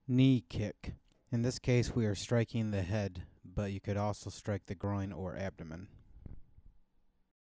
Knee kick. In this case, we are striking the head, but you could also strike the groin or abdomen.